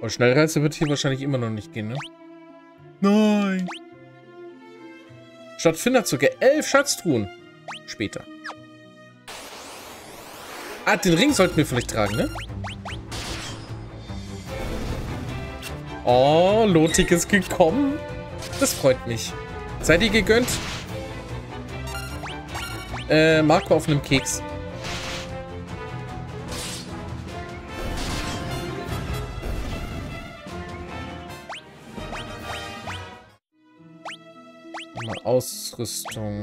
Aber Schnellreise wird hier wahrscheinlich immer noch nicht gehen, ne? Nein! Statt Finn hat sogar 11 Schatztruhen. Später. Ah, den Ring sollten wir vielleicht tragen, ne? Oh, Lotik ist gekommen. Das freut mich. Seid ihr gegönnt? Marco auf einem Keks. Mal Ausrüstung.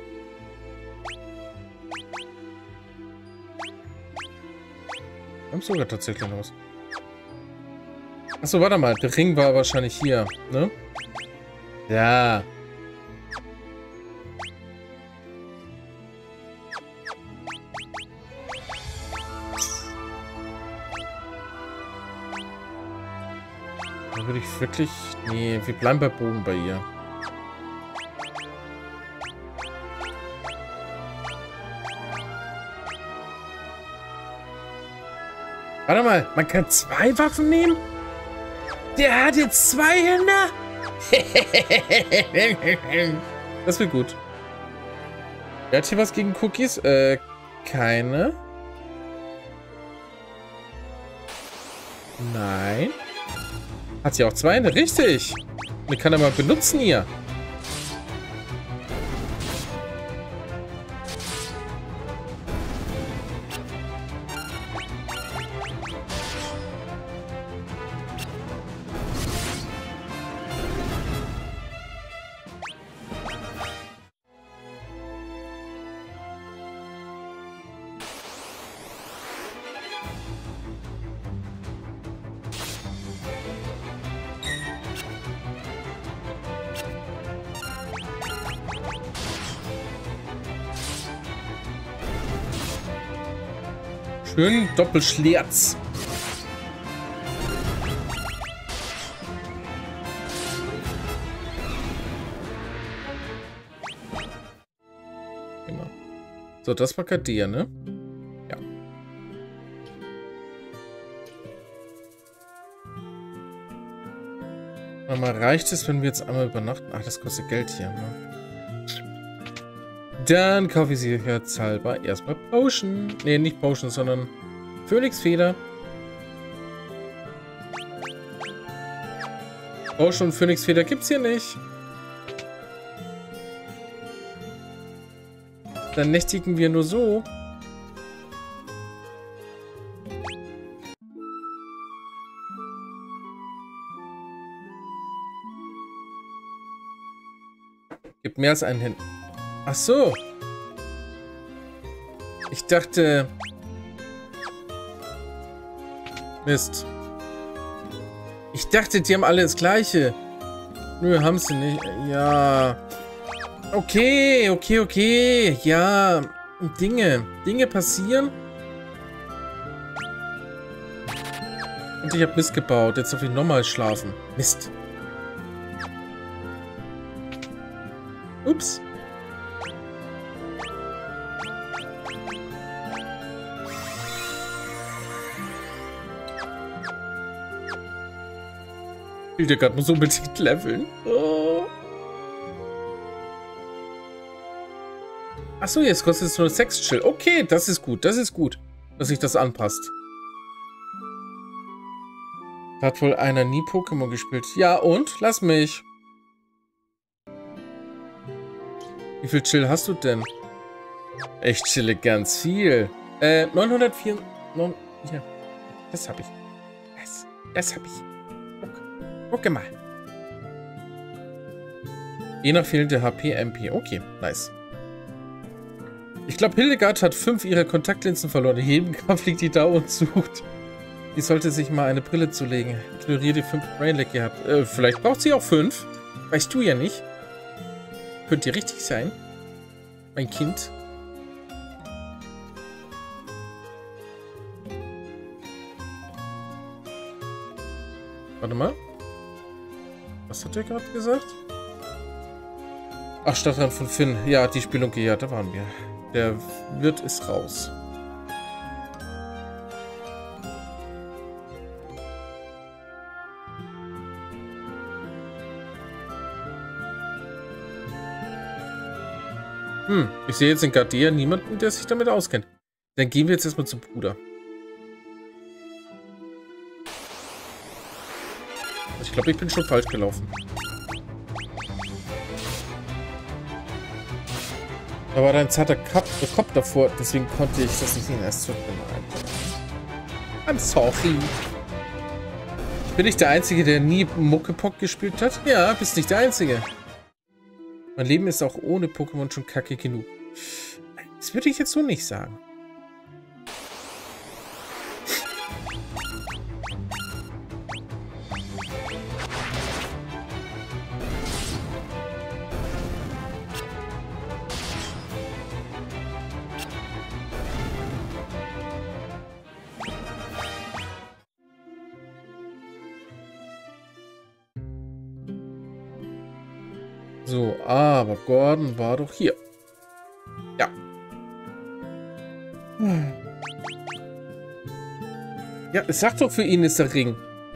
Wir haben sogar tatsächlich was. Achso, warte mal. Der Ring war wahrscheinlich hier, ne? Ja. Da würde ich wirklich... Nee, wir bleiben bei Bogen bei ihr. Warte mal, man kann 2 Waffen nehmen? Der hat jetzt 2 Hände? Das wird gut. Wer hat hier was gegen Cookies? Keine. Nein. Hat sie auch 2 Hände? Richtig. Man kann er mal benutzen hier. Schön Doppelschlerz. Genau. So, das war Kadir, ne? Ja. Aber reicht es, wenn wir jetzt einmal übernachten? Ach, das kostet Geld hier, ne? Dann kaufe ich sie sicherheitshalber erstmal Potion. Ne, nicht Potion, sondern Phönixfeder. Potion und Phönixfeder gibt's hier nicht. Dann nächtigen wir nur so. Gibt mehr als einen hin. Ach so. Ich dachte... Mist. Ich dachte, die haben alle das Gleiche. Nö, haben sie nicht. Ja. Okay, okay, okay. Ja. Dinge passieren. Und ich habe Mist gebaut. Jetzt darf ich nochmal schlafen. Mist. Ups. Hildegard muss unbedingt leveln. Oh. Achso, jetzt kostet es nur 6 Chill. Okay, das ist gut, dass sich das anpasst. Hat wohl einer nie Pokémon gespielt. Ja, und? Lass mich. Wie viel Chill hast du denn? Ich chille ganz viel. 904... Ja, das habe ich. Das habe ich. Guck mal. Je nach fehlende HP, MP. Okay, nice. Ich glaube, Hildegard hat 5 ihrer Kontaktlinsen verloren. Hebenkraft liegt die da und sucht. Die sollte sich mal eine Brille zulegen. Ignoriere die 5 Brainlag gehabt. Vielleicht braucht sie auch 5. Weißt du ja nicht. Könnte richtig sein. Mein Kind. Warte mal. Was hat er gerade gesagt? Ach, Stadtrand von Finn. Ja, die Spelunke, ja, da waren wir. Der Wirt ist raus. Ich sehe jetzt in Gardea niemanden, der sich damit auskennt. Dann gehen wir jetzt erstmal zum Bruder. Ich glaube, ich bin schon falsch gelaufen. Da war da ein zarter Kopf davor, deswegen konnte ich das nicht sehen. Erst tut mir leid. I'm sorry. Bin ich der Einzige, der nie Muckepock gespielt hat? Ja, bist nicht der Einzige. Mein Leben ist auch ohne Pokémon schon kacke genug. Das würde ich jetzt so nicht sagen. So, aber Gordon war doch hier. Ja. Ja, sag doch, für ihn ist der Ring.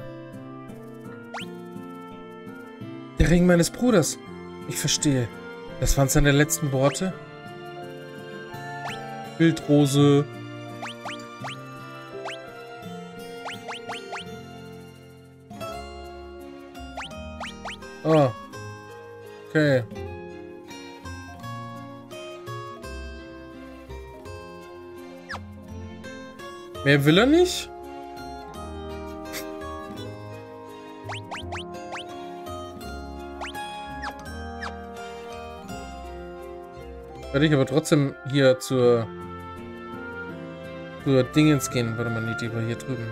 Der Ring meines Bruders. Ich verstehe. Das waren seine letzten Worte. Wildrose. Ah. Okay. Mehr will er nicht? Werde ich aber trotzdem hier zur Dingens gehen. Warte mal, die war hier drüben.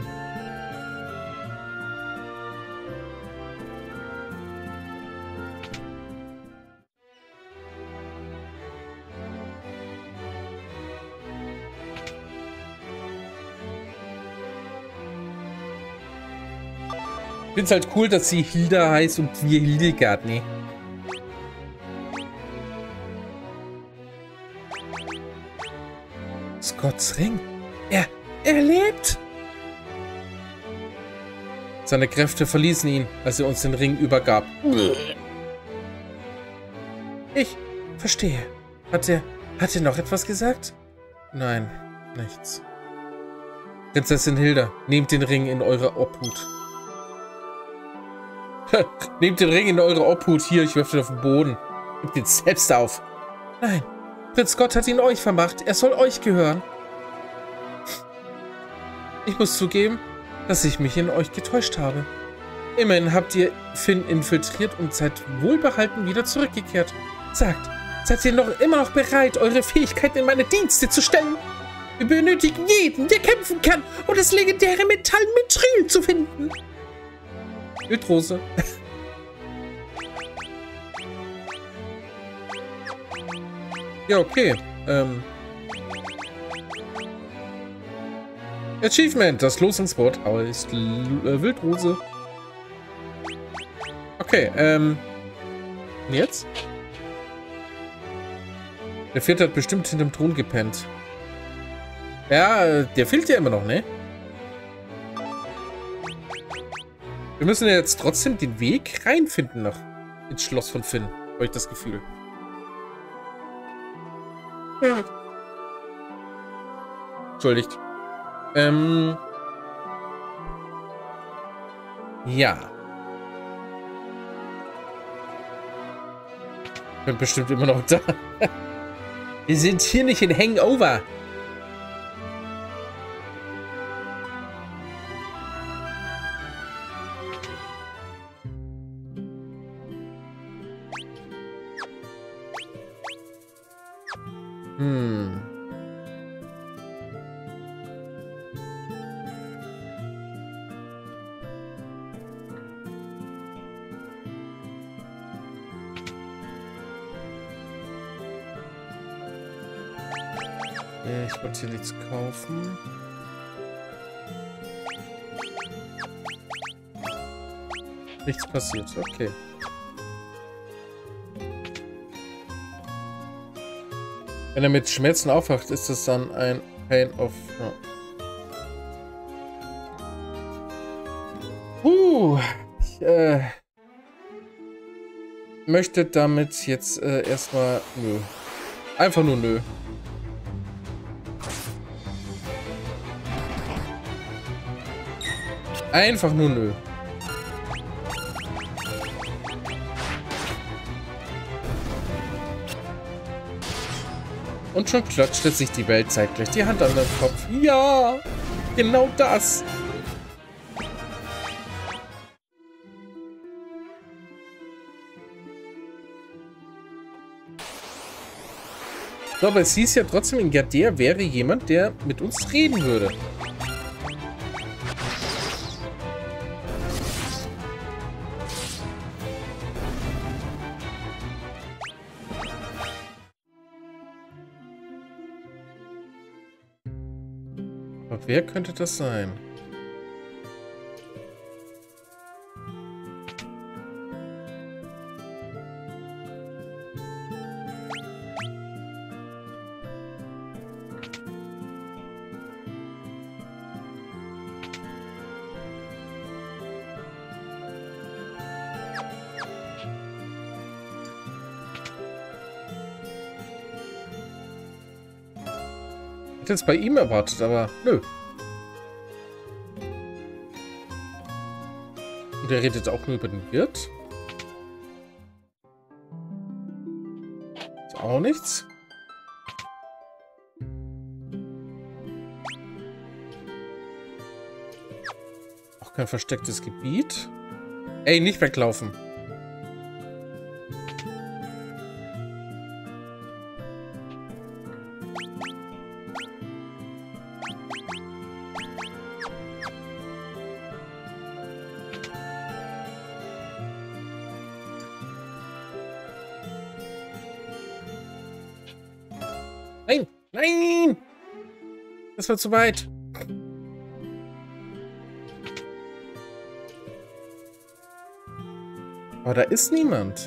Ich finde es halt cool, dass sie Hilda heißt und wir Hildegard, ne? Scotts Ring. Er lebt! Seine Kräfte verließen ihn, als er uns den Ring übergab. Ich verstehe. Hat er noch etwas gesagt? Nein, nichts. Prinzessin Hilda, nehmt den Ring in eure Obhut. Nehmt den Ring in eure Obhut. Hier, ich werfe ihn auf den Boden. Nehmt ihn selbst auf. Nein, Prinz Scott hat ihn euch vermacht. Er soll euch gehören. Ich muss zugeben, dass ich mich in euch getäuscht habe. Immerhin habt ihr Finn infiltriert und seid wohlbehalten wieder zurückgekehrt. Sagt, seid ihr immer noch bereit, eure Fähigkeiten in meine Dienste zu stellen? Wir benötigen jeden, der kämpfen kann, um das legendäre Metall Mithril zu finden. Wildrose. Ja, okay. Achievement. Das Losungswort heißt Wildrose. Okay, und jetzt? Der Vierte hat bestimmt hinterm Thron gepennt. Ja, der fehlt ja immer noch, ne? Wir müssen ja jetzt trotzdem den Weg reinfinden noch ins Schloss von Finn. Habe ich das Gefühl. Ja. Entschuldigt. Ja. Ich bin bestimmt immer noch da. Wir sind hier nicht in Hangover. Ich wollte hier nichts kaufen. Nichts passiert, okay. Wenn er mit Schmerzen aufwacht, ist es dann ein Pain of... Ich möchte damit jetzt erstmal... Nö. Einfach nur nö. Einfach nur nö. Und schon klatschte sich die Welt zeitgleich die Hand an den Kopf. Ja, genau das. So, aber es hieß ja trotzdem, in Gardea wäre jemand, der mit uns reden würde. Aber wer könnte das sein? Ich hätte es bei ihm erwartet, aber nö. Und er redet auch nur über den Wirt. Ist auch nichts. Auch kein verstecktes Gebiet. Ey, nicht weglaufen. Nein! Nein! Das war zu weit. Aber da ist niemand.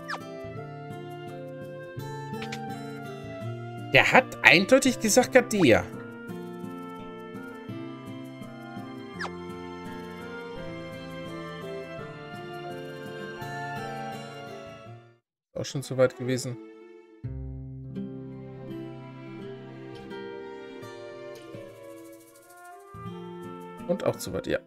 Der hat eindeutig gesagt Gardea. Auch schon zu weit gewesen. Und auch zu weit, ja.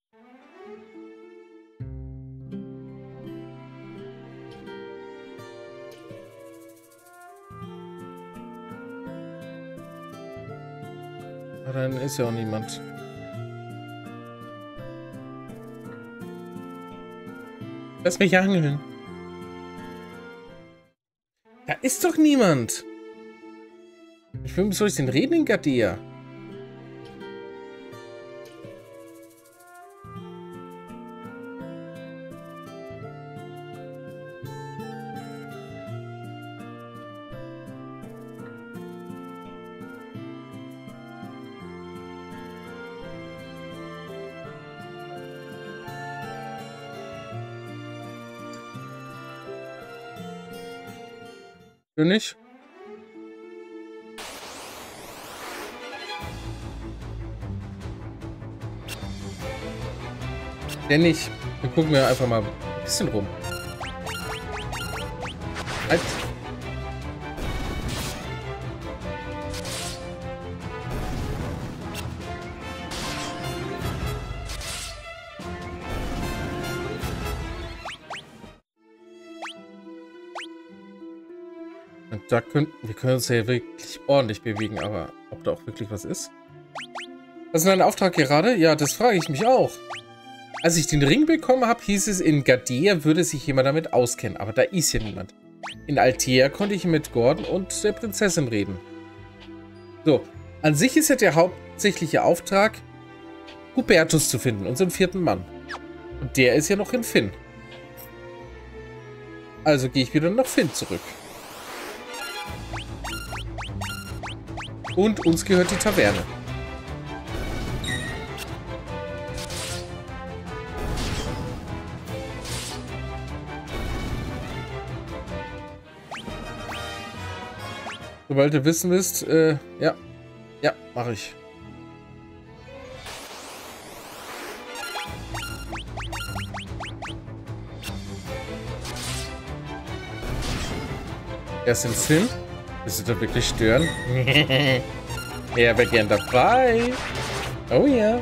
Aber dann ist ja auch niemand. Lass mich angeln. Da ist doch niemand. Mit wem soll ich denn reden in Gardea? Nicht? Der nicht. Dann gucken wir einfach mal ein bisschen rum. Halt. Und da können wir uns ja wirklich ordentlich bewegen, aber ob da auch wirklich was ist? Was ist denn ein Auftrag gerade? Ja, das frage ich mich auch. Als ich den Ring bekommen habe, hieß es, in Gardea würde sich jemand damit auskennen, aber da ist ja niemand. In Altea konnte ich mit Gordon und der Prinzessin reden. So, an sich ist ja der hauptsächliche Auftrag, Hubertus zu finden, unseren 4. Mann. Und der ist ja noch in Finn. Also gehe ich wieder nach Finn zurück. Und uns gehört die Taverne. Sobald ihr wissen wisst, ja. Ja, mache ich. Erst in Finn. Willst du da wirklich stören? Er wäre gern dabei. Oh ja.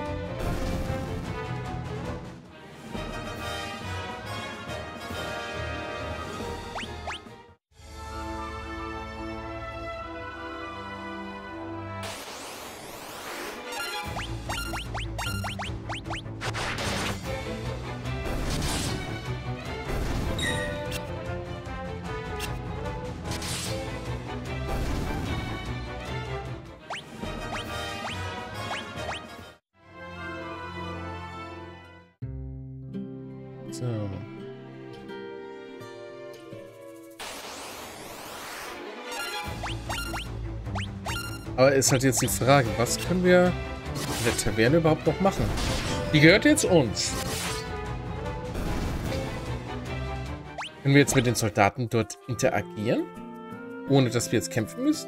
So. Aber ist halt jetzt die Frage, was können wir in der Taverne überhaupt noch machen? Die gehört jetzt uns. Können wir jetzt mit den Soldaten dort interagieren? Ohne dass wir jetzt kämpfen müssen?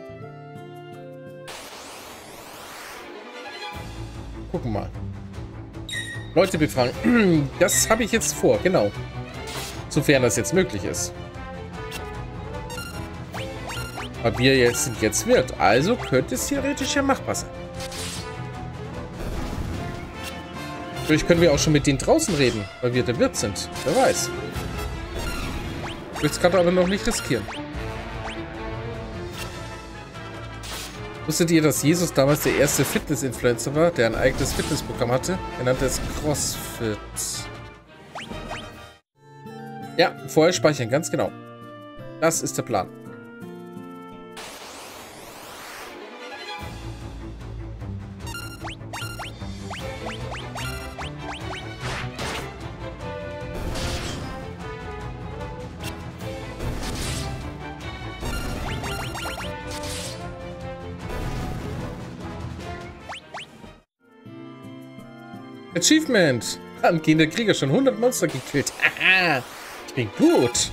Gucken mal. Leute befragen. Das habe ich jetzt vor, genau. Sofern das jetzt möglich ist. Aber wir sind jetzt Wirt, also könnte es theoretisch ja machbar sein. Vielleicht können wir auch schon mit denen draußen reden, weil wir der Wirt sind. Wer weiß. Ich will es gerade aber noch nicht riskieren. Wusstet ihr, dass Jesus damals der erste Fitness-Influencer war, der ein eigenes Fitnessprogramm hatte? Er nannte es CrossFit. Ja, vorher speichern, ganz genau. Das ist der Plan. Achievement! Angehender Krieger schon 100 Monster gekillt. Haha! Ich bin gut!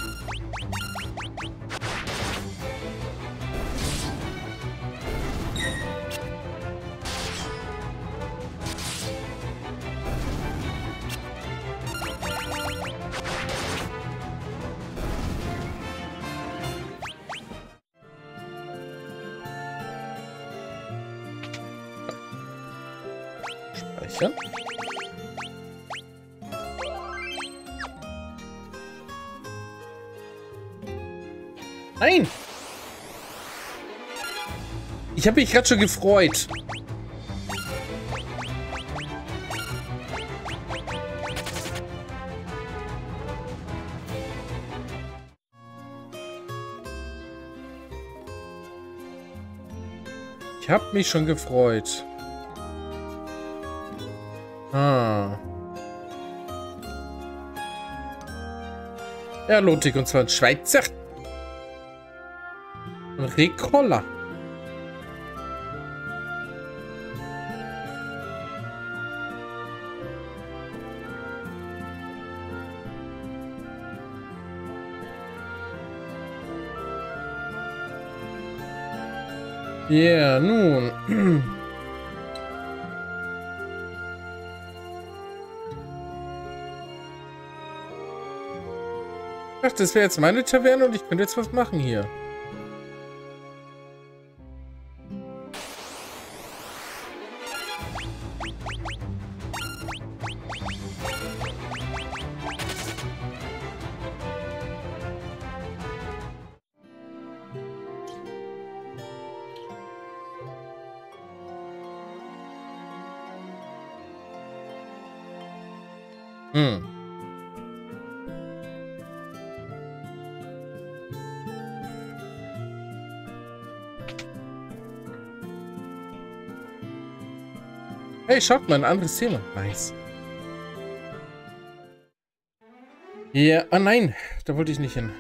Speichern. Nein! Ich habe mich gerade schon gefreut. Ich habe mich schon gefreut. Ah. Ja, Lotik, und zwar ein Schweizer. Ein Ricola. Ja, nun. Ach, das wäre jetzt meine Taverne und ich könnte jetzt was machen hier. Hey, schaut mal, ein anderes Thema. Nice. Ja, ah nein, da wollte ich nicht hin.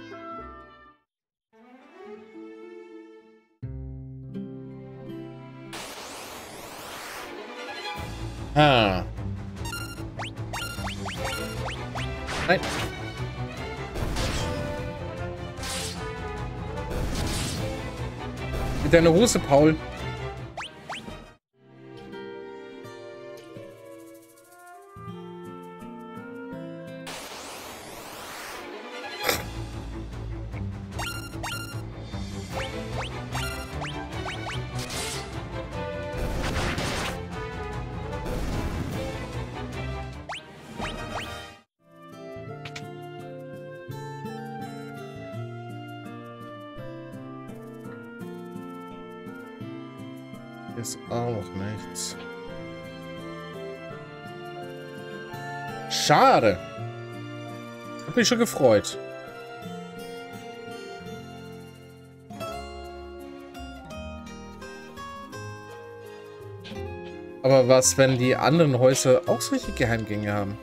Ah. Nein. Mit deiner Hose, Paul. Hier ist auch nichts. Schade. Hat mich schon gefreut. Aber was, wenn die anderen Häuser auch solche Geheimgänge haben?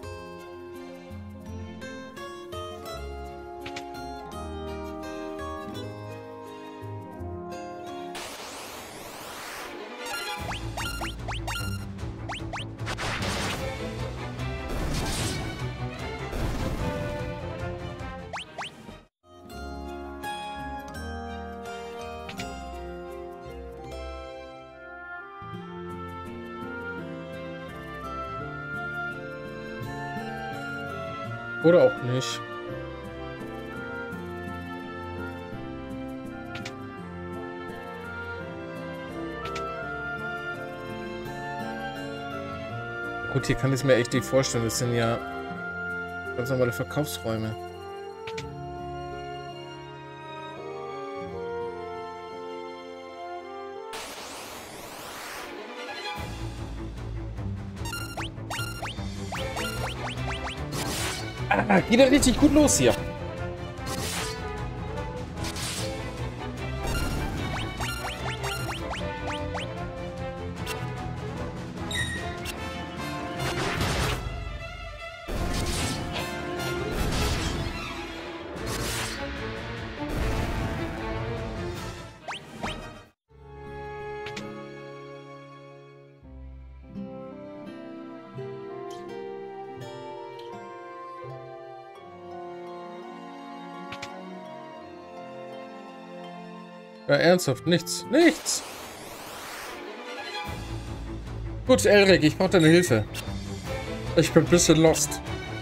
Oder auch nicht. Gut, hier kann ich es mir echt nicht vorstellen. Das sind ja ganz normale Verkaufsräume. Ah, geht ja richtig gut los hier. Ja, ernsthaft, nichts. Nichts! Gut, Elric, ich brauche deine Hilfe. Ich bin ein bisschen lost.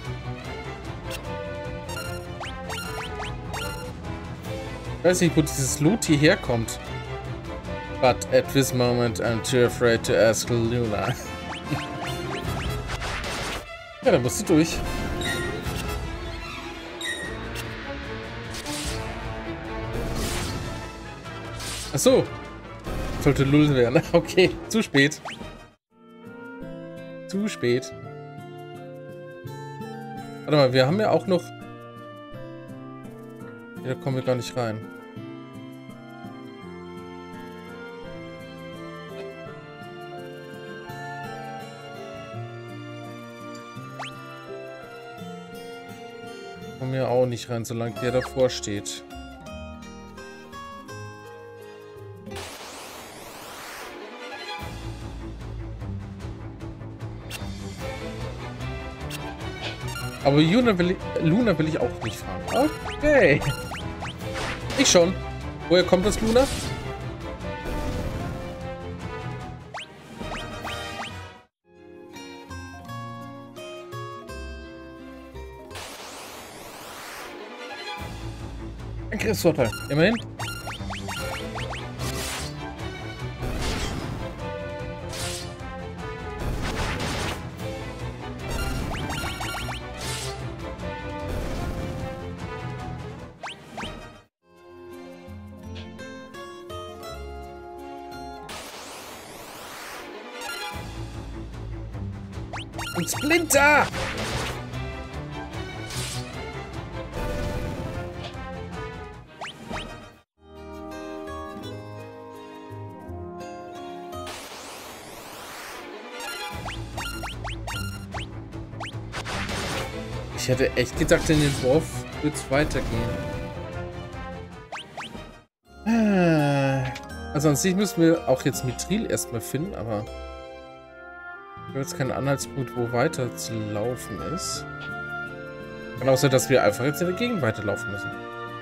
Ich weiß nicht, wo dieses Loot hierher kommt. But at this moment I'm too afraid to ask Luna. Ja, dann musst du durch. Ach so. Sollte Lul werden. Okay, zu spät. Zu spät. Warte mal, wir haben ja auch noch... Ja, da kommen wir gar nicht rein. Kommen wir auch nicht rein, solange der davor steht. Aber Luna will ich auch nicht fahren. Okay. Ich schon. Woher kommt das, Luna? Ein Griffsvorteil. Immerhin. Und Splinter! Ich hätte echt gedacht, in den Dorf wird es weitergehen. Also an sich müssen wir auch jetzt Mithril erstmal finden, aber ich habe jetzt keinen Anhaltspunkt, wo weiter zu laufen ist. Kann auch sein, dass wir einfach jetzt in der Gegend weiterlaufen müssen.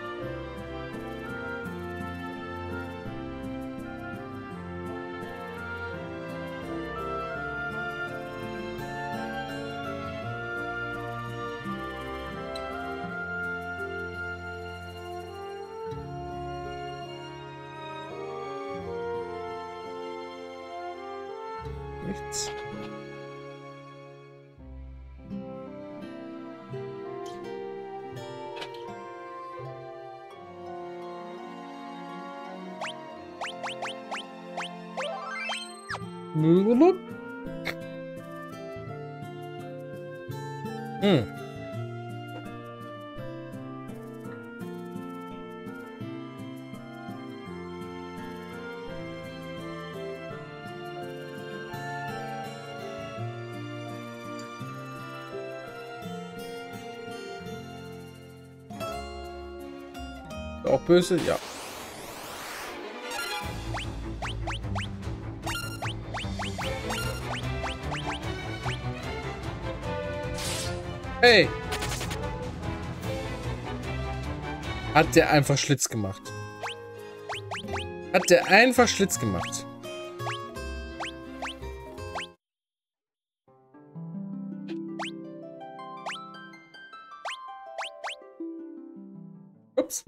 Nichts. Hm. Auch böse? Ja. Hey! Hat der einfach Schlitz gemacht. Hat der einfach Schlitz gemacht. Ups.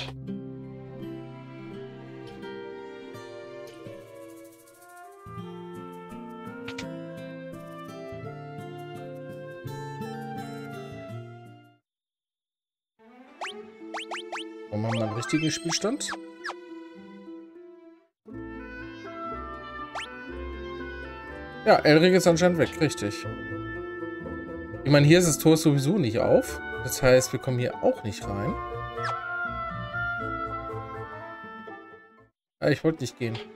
Machen wir mal einen richtigen Spielstand. Ja, Elric ist anscheinend weg, richtig. Ich meine, hier ist das Tor sowieso nicht auf. Das heißt, wir kommen hier auch nicht rein. Ah, ich wollte nicht gehen.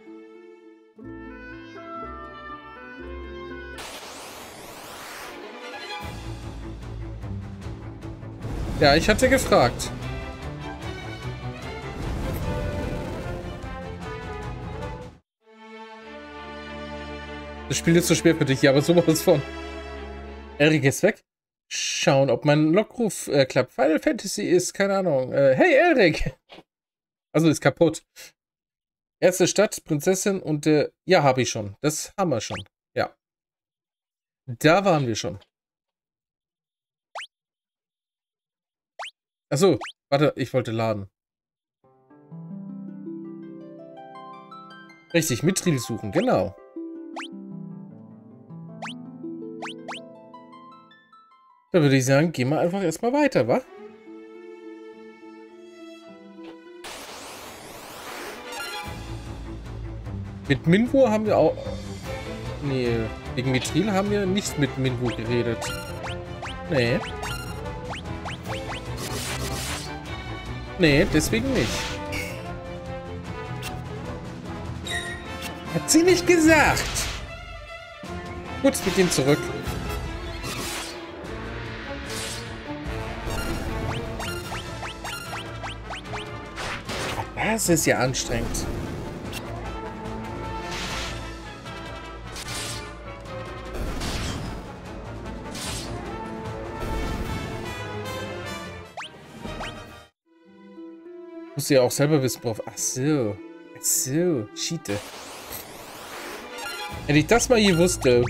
Ja, ich hatte gefragt. Das Spiel ist zu schwer für dich, ja, aber sowas von. Elric ist weg. Schauen, ob mein Lockruf klappt. Final Fantasy ist, keine Ahnung. Hey, Elric! Also ist kaputt. Erste Stadt, Prinzessin und ja, habe ich schon. Das haben wir schon. Ja. Da waren wir schon. Achso, warte, ich wollte laden. Richtig, Mithril suchen, genau. Da würde ich sagen, gehen wir einfach erstmal weiter, wa? Mit Minwu haben wir auch... Nee, wegen Mithril haben wir nicht mit Minwu geredet. Nee. Nee, deswegen nicht. Hat sie nicht gesagt. Gut, wir gehen zurück. Das ist ja anstrengend. Musst du ja auch selber wissen, worauf. Ach so. Ach so. Schiete. Wenn ich das mal hier wusste.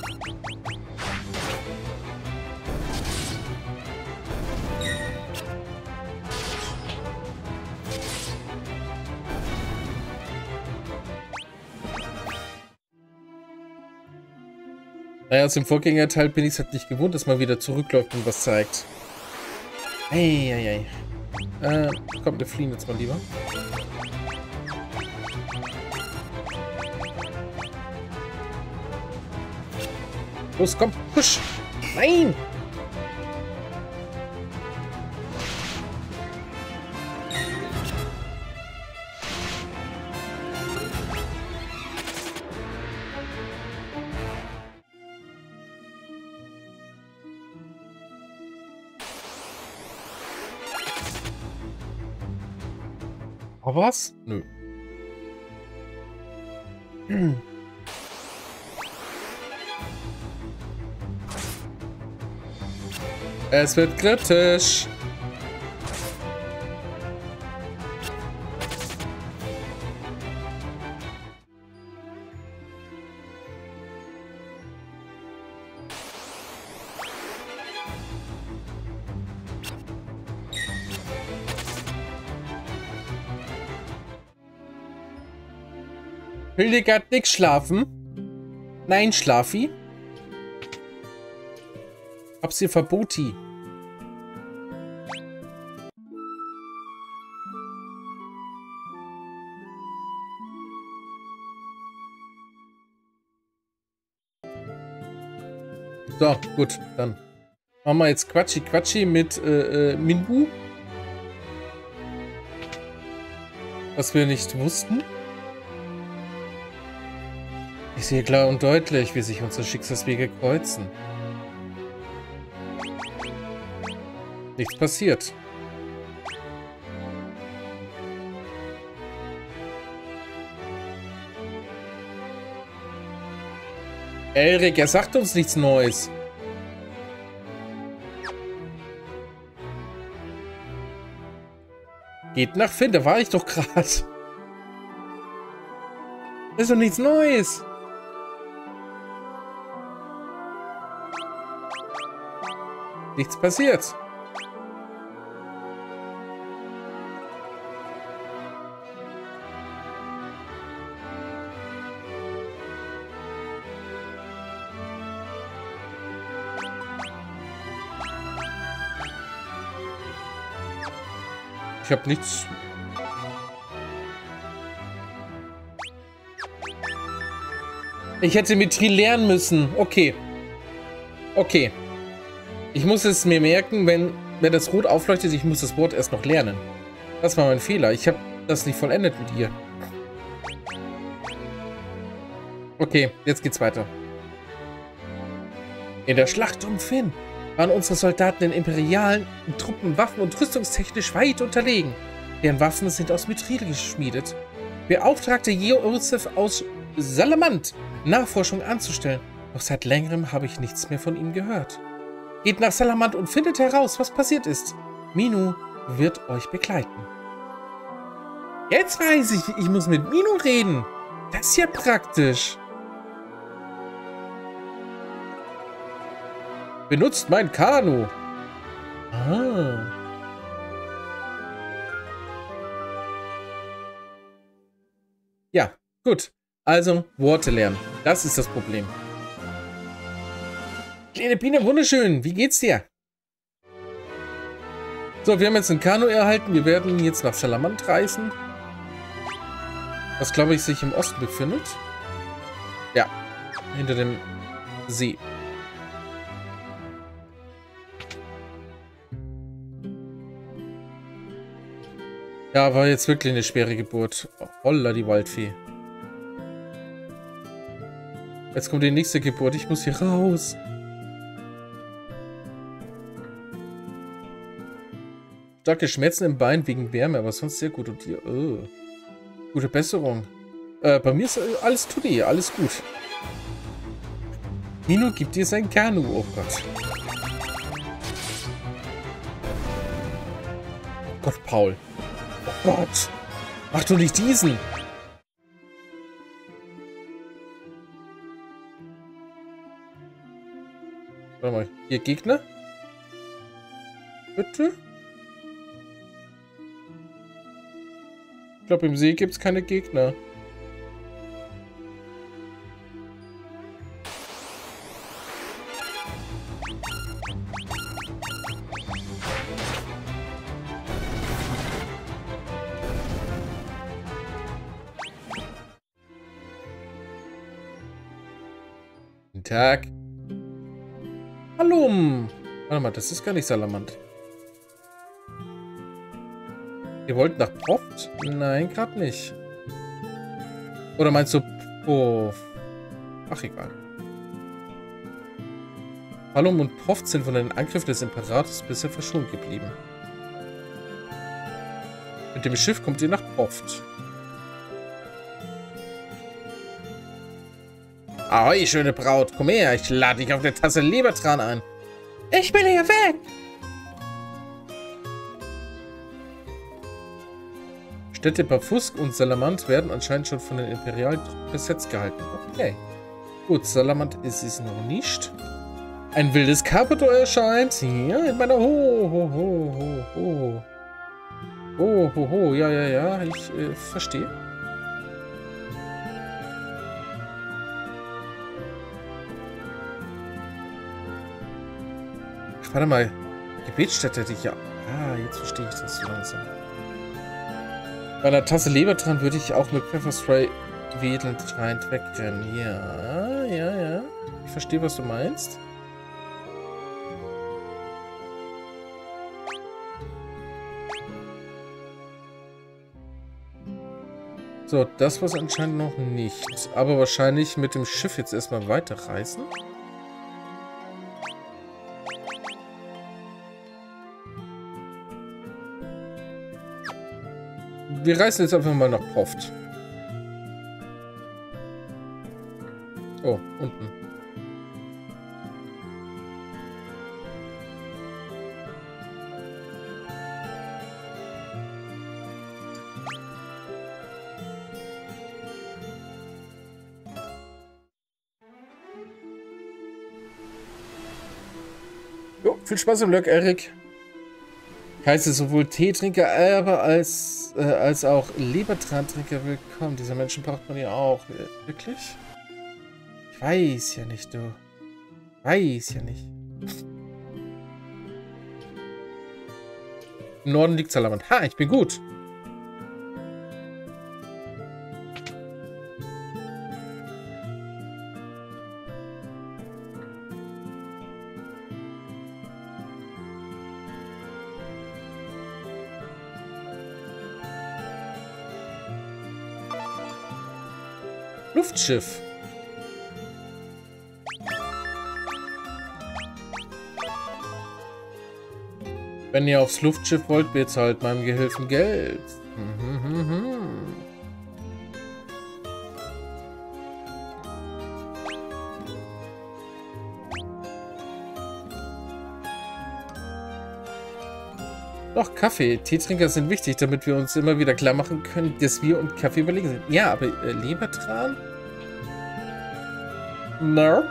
Naja, aus dem Vorgängerteil bin ich es halt nicht gewohnt, dass man wieder zurückläuft und was zeigt. Eieiei. Komm, wir fliehen jetzt mal lieber. Los, komm, push! Nein! Aber was? Nö. Es wird kritisch. Hildegard nix schlafen? Nein, Schlafi. Hab's dir verboti. So, gut, dann machen wir jetzt Quatschi Quatschi mit Minbu. Was wir nicht wussten. Ich sehe klar und deutlich, wie sich unsere Schicksalswege kreuzen. Nichts passiert. Elric, er sagt uns nichts Neues. Geht nach Finn, da war ich doch gerade. Das ist doch nichts Neues. Nichts passiert. Ich habe nichts. Ich hätte Mithril lernen müssen. Okay. Okay. Ich muss es mir merken, wenn das Rot aufleuchtet, ich muss das Wort erst noch lernen. Das war mein Fehler. Ich habe das nicht vollendet mit ihr. Okay, jetzt geht's weiter. In der Schlacht um Finn waren unsere Soldaten den imperialen Truppen waffen- und rüstungstechnisch weit unterlegen. Deren Waffen sind aus Mithril geschmiedet. Beauftragte Josef aus Salamand, Nachforschung anzustellen. Doch seit längerem habe ich nichts mehr von ihm gehört. Geht nach Salamand und findet heraus, was passiert ist. Minu wird euch begleiten. Jetzt weiß ich muss mit Minu reden. Das ist ja praktisch. Benutzt mein Kanu. Ah. Ja, gut. Also, Worte lernen. Das ist das Problem. Kleine Biene, wunderschön. Wie geht's dir? So, wir haben jetzt ein Kanu erhalten. Wir werden jetzt nach Salamand reisen. Was, glaube ich, sich im Osten befindet. Ja, hinter dem See. Ja, war jetzt wirklich eine schwere Geburt. Oh, holla, die Waldfee. Jetzt kommt die nächste Geburt. Ich muss hier raus. Starke Schmerzen im Bein wegen Wärme, aber sonst sehr gut. Und dir, gute Besserung. Bei mir ist alles tutti, alles gut. Minu gibt dir sein Kanu. Oh Gott. Oh Gott, Paul. Oh Gott. Mach doch nicht diesen. Warte mal. Hier Gegner? Bitte? Ich glaube, im See gibt es keine Gegner. Guten Tag. Hallo. Warte mal, das ist gar nicht Salamand. Ihr wollt nach Proft? Nein, gerade nicht. Oder meinst du... Oh. Ach, egal. Palom und Proft sind von den Angriffen des Imperators bisher verschont geblieben. Mit dem Schiff kommt ihr nach Proft. Ahoi, schöne Braut. Komm her, ich lade dich auf eine Tasse Lebertran ein. Ich will hier weg. Städte Bafusk und Salamand werden anscheinend schon von den Imperialtruppen besetzt gehalten. Okay. Gut, Salamand ist es noch nicht. Ein wildes Carpador erscheint. Hier in meiner ja, ich verstehe. Ach, warte mal. Gebetsstätte hätte ich ja... Ah, jetzt verstehe ich das so langsam. Bei einer Tasse Lebertran würde ich auch mit Pfefferspray wedelnd wegrennen. Ja. Ich verstehe, was du meinst. So, das war's anscheinend noch nicht. Aber wahrscheinlich mit dem Schiff jetzt erstmal weiterreisen. Wir reisen jetzt einfach mal nach Proft. Oh, unten. Jo, viel Spaß im Lurk, Erik. Heißt es sowohl Teetrinker, aber als auch Lebertrantrinker willkommen. Diese Menschen braucht man ja auch. Wirklich? Ich weiß ja nicht, du. Weiß ja nicht. Im Norden liegt Salamand. Ha, ich bin gut. Luftschiff. Wenn ihr aufs Luftschiff wollt, bezahlt meinem Gehilfen Geld. Doch, Kaffee. Teetrinker sind wichtig, damit wir uns immer wieder klar machen können, dass wir und Kaffee überlegen sind. Ja, aber Lebertran? Nope.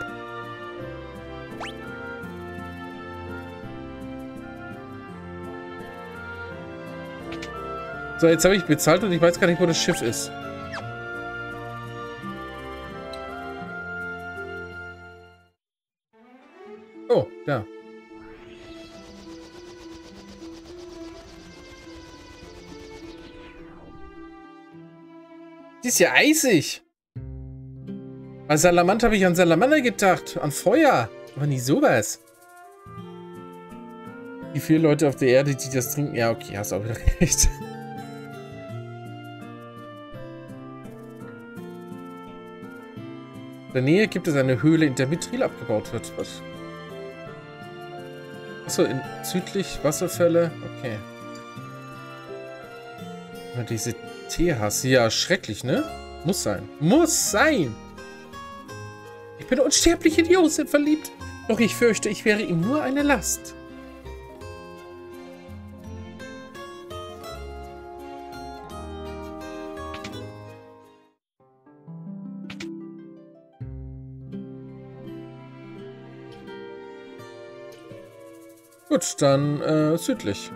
So, jetzt habe ich bezahlt und ich weiß gar nicht, wo das Schiff ist. Oh, da. Die ist ja eisig. Bei Salamand habe ich an Salamander gedacht. An Feuer. Aber nie sowas. Die 4 Leute auf der Erde, die das trinken. Ja, okay, hast auch wieder recht. In der Nähe gibt es eine Höhle, in der Mithril abgebaut wird. Was? Achso, südlich Wasserfälle. Okay. Diese Teehas. Ja, schrecklich, ne? Muss sein. Muss sein! Ich bin unsterblich in Josef verliebt. Doch ich fürchte, ich wäre ihm nur eine Last. Gut, dann südlich.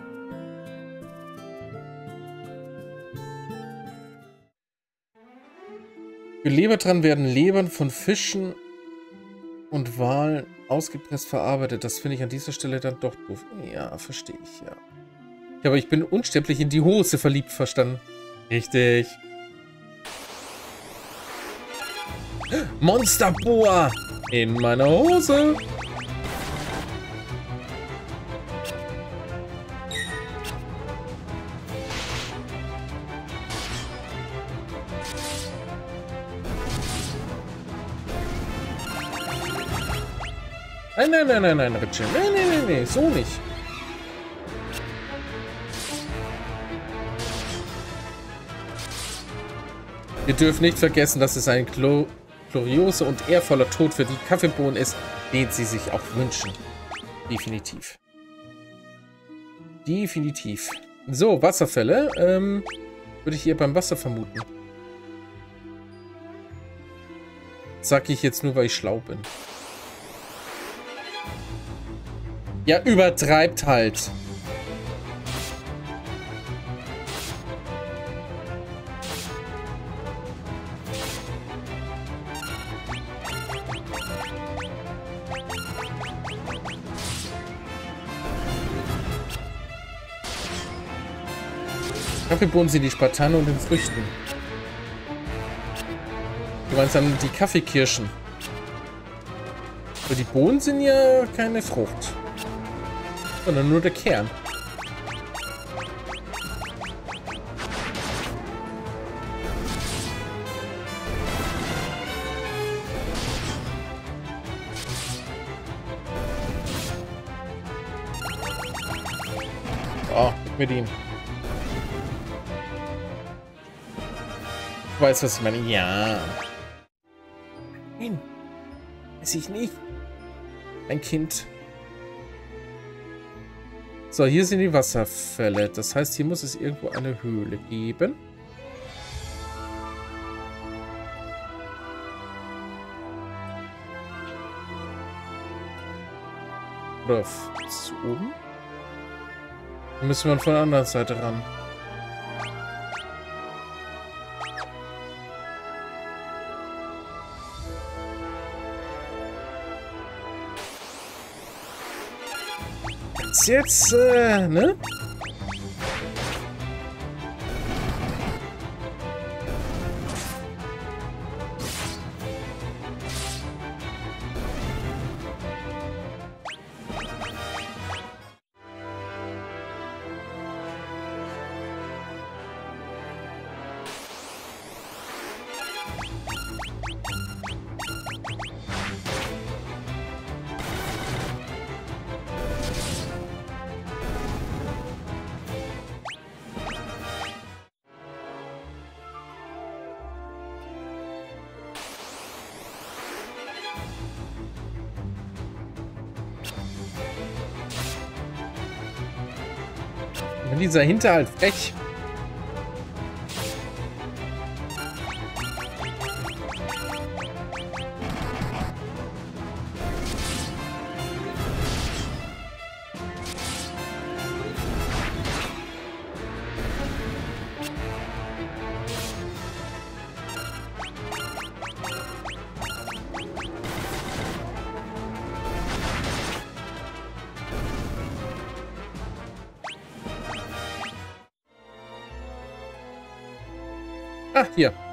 Für Lebertran werden Lebern von Fischen und Walen ausgepresst verarbeitet. Das finde ich an dieser Stelle dann doch doof. Ja, verstehe ich, ja. Ja, aber ich bin unsterblich in die Hose verliebt, verstanden. Richtig. Monsterboa in meiner Hose. Nein, Ritchie. Nee, so nicht. Wir dürfen nicht vergessen, dass es ein glorioser und ehrvoller Tod für die Kaffeebohnen ist, den sie sich auch wünschen. Definitiv. Definitiv. So, Wasserfälle. Würde ich hier beim Wasser vermuten. Sag ich jetzt nur, weil ich schlau bin. Ja, übertreibt halt. Kaffeebohnen sind die Spartaner und den Früchten. Du meinst dann die Kaffeekirschen. Aber die Bohnen sind ja keine Frucht. Sondern nur der Kern. Oh, mit ihm. Du weißt, was ich meine. Ja. Nein. Weiß ich nicht. Ein Kind. So, hier sind die Wasserfälle. Das heißt, hier muss es irgendwo eine Höhle geben. Oder oben? Dann müssen wir von der anderen Seite ran. Jetzt, ne? Dieser Hinterhalt frech. Ah, hier.